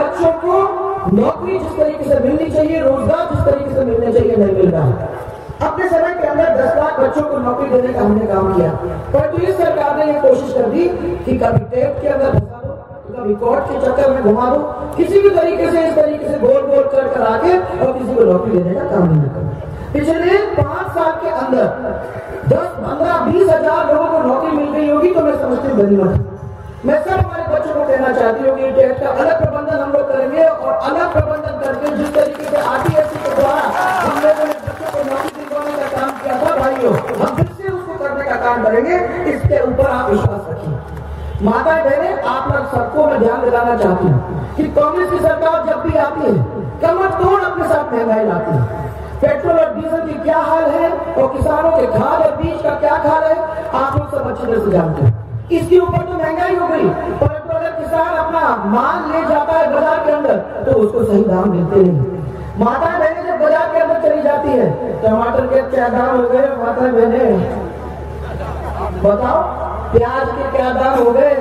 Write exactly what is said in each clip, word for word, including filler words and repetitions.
बच्चों को नौकरी जिस तरीके से मिलनी चाहिए, रोजगार जिस तरीके से मिलने चाहिए, नहीं मिल रहा है। अपने समय के अंदर दस लाख बच्चों को नौकरी देने का हमने काम किया, परंतु इस सरकार ने ये कोशिश कर दी कि कभी टेप के अंदर फंसा दो, कभी कोर्ट के चक्कर में घुमा दो, किसी भी तरीके से इस तरीके से गोल गोल कर कर आके और किसी को नौकरी देने का काम नहीं करो। पिछले पांच साल के अंदर दस पंद्रह बीस हजार लोगों को नौकरी मिल गई होगी, तो मैं समझती हूँ गनीमत। मैं सब हमारे बच्चों को कहना चाहती हूँ कि टेट का अलग प्रबंधन हम लोग करेंगे और अलग प्रबंधन करके जिस तरीके से आरटीएससी के द्वारा हम लोगों ने बच्चों को नौकरी दिलवाने का काम किया था भाइयों, हम फिर से उसको करने का काम करेंगे। इसके ऊपर आप विश्वास रखिए। माता बहने, आप लोग सबको मैं ध्यान दिलाना चाहती हूँ कि कांग्रेस की सरकार जब भी आती है कमर तोड़ अपने साथ महंगाई लाती है। पेट्रोल और डीजल की क्या हाल है और किसानों के खाद और बीज का क्या हाल है, आप लोग सब अच्छी तरह से जानते हैं। इसके ऊपर तो महंगाई हो गई, परंतु अगर किसान अपना माल ले जाता है बाजार के अंदर तो उसको सही दाम मिलते नहीं। माता बहने जब बाजार के अंदर चली जाती है, टमाटर के क्या दाम हो गए माता बहने बताओ, प्याज के क्या दाम हो गए?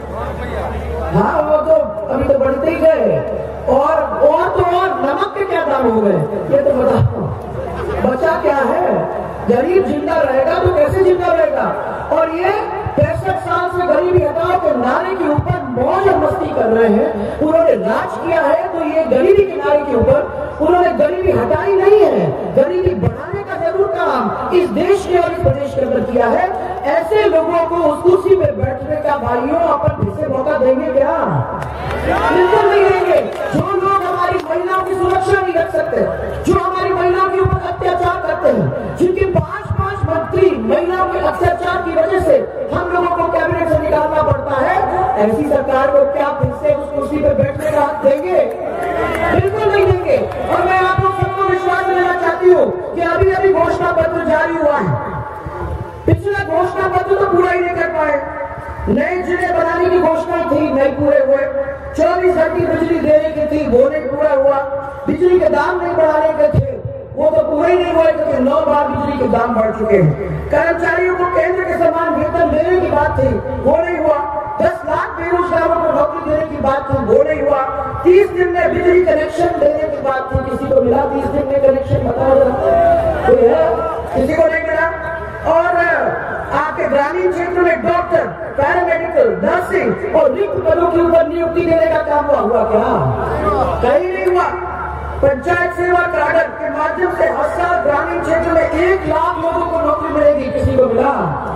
हाँ, वो तो अभी तो बढ़ते ही गए। और और तो और नमक के क्या दाम हो गए, ये तो बताओ। बचा क्या है? गरीब जिंदा रहेगा तो कैसे जिंदा रहेगा? और ये पैंसठ साल से गरीबी हटाओ के नारे के ऊपर मौज और मस्ती कर रहे हैं। उन्होंने राज किया है तो ये गरीबी के नारे के ऊपर उन्होंने गरीबी हटाई नहीं है, गरीबी बढ़ाने का जरूर काम इस देश के और इस प्रदेश के अंदर किया है। ऐसे लोगों को उस कुर्सी पे बैठने का भाइयों अपन फिर से मौका देंगे क्या? बिल्कुल नहीं देंगे। जो लोग हमारी महिलाओं की सुरक्षा नहीं रख सकते, जो हमारी महिलाओं के ऊपर अत्याचार करते हैं, जिनके पांच पांच मंत्री महिलाओं के अत्याचार की वजह से हम लोगों को कैबिनेट से निकालना पड़ता है, ऐसी सरकार को क्या फिर से उस कुर्सी पे बैठने का हक देंगे? बिल्कुल नहीं देंगे। और मैं आप लोग सबको विश्वास दिलाना चाहती हूँ कि अभी अभी घोषणा पत्र जारी हुआ है। पिछला घोषणा पत्र तो पूरा ही नहीं कर पाए। नए जिले बनाने की घोषणा थी, नहीं पूरे हुए। चौबीस घंटे बिजली देने की थी, वो नहीं पूरा हुआ। बिजली के दाम नहीं बढ़ाने के थे, वो तो पूरे ही नहीं हुए क्योंकि नौ बार बिजली के दाम बढ़ चुके हैं। कर्मचारियों को केंद्र के समान वेतन देने की बात थी, वो नहीं हुआ। दस लाख बेरोजगारों को नौकरी देने की बात थी, वो नहीं हुआ। तीस दिन में बिजली कनेक्शन देने की बात थी, किसी को मिला तीस दिन में कनेक्शन? बताओ जरा, कोई है? किसी को नहीं मिला। और आपके ग्रामीण क्षेत्र में डॉक्टर, पैरामेडिकल, नर्सिंग और रिक्त पदों के ऊपर नियुक्ति देने का काम हुआ हुआ क्या? कहीं नहीं हुआ। पंचायत सेवा कार्ड के माध्यम से हर साल ग्रामीण क्षेत्र में एक लाख लोगों को नौकरी मिलेगी, किसी को मिला?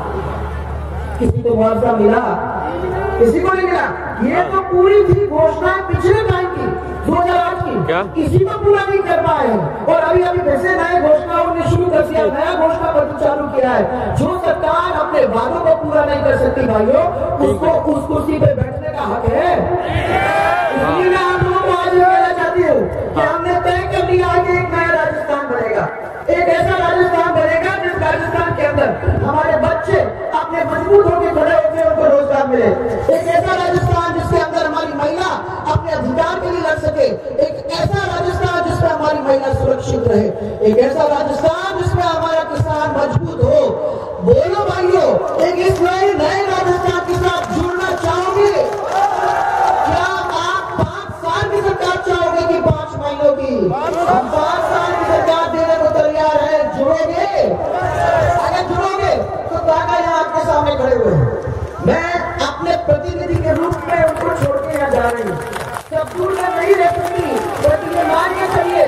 किसी को मुआवजा मिला? किसी को नहीं मिला। ये तो पूरी थी घोषणा पिछले टाइम की, दो हजार आठ की, किसी को पूरा नहीं कर पाए हैं। और अभी अभी फिर से नए घोषणाओं ने शुरू कर दिया, नया घोषणा पत्र चालू किया है। जो सरकार अपने वादों को पूरा नहीं कर सकती भाइयों, उसको उस कुर्सी पे बैठने का हक है। इसलिए मैं आप लोगों को आज कहना चाहती हूँ कि हमने तय कर लिया है कि एक नया राजस्थान बनेगा, एक ऐसा राजस्थान बनेगा जिस राजस्थान के अंदर हमारे बच्चे अपने मजबूत होकर खड़े होकर उनको रोजगार मिले। एक ऐसा राजस्थान जिसके अंदर हमारी महिला अपने अधिकार के लिए लड़ सके, एक ऐसा राजस्थान जिसमें हमारी महिला सुरक्षित रहे, एक ऐसा राजस्थान जिसमें हमारा किसान मजबूत हो। बोलो भाइयों, एक इस नए नए राजस्थान के साथ जुड़ना चाहोगे? क्या आप पांच साल की सरकार चाहोगे कि पांच महीनों की? हम पांच साल की सरकार देने को तैयार है। जुड़ोगे? अगर जुड़ोगे तो काका यहाँ आपके सामने खड़े हुए हैं। मैं अपने प्रतिनिधि के रूप में उनको छोड़ के यहाँ जा रही हूँ। सब दूर में नहीं रह सकती, लेकिन ये मानना चाहिए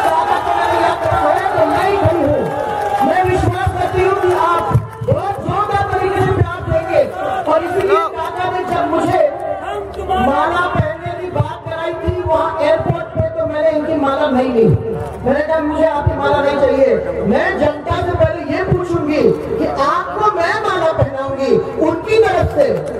तो मैं ही खड़ी हूँ। मैं विश्वास करती हूँ कि आप बहुत जोरदार तरीके से प्यार देंगे। और इसलिए काका ने जब मुझे माला पहनने की बात कराई थी वहाँ एयरपोर्ट पे, तो मैंने इनकी माला नहीं ली। मैंने कहा मुझे आपकी माला नहीं चाहिए। मैं जनता से पहले ये पूछूंगी कि आपको मैं माला पहनाऊंगी उनकी तरफ से,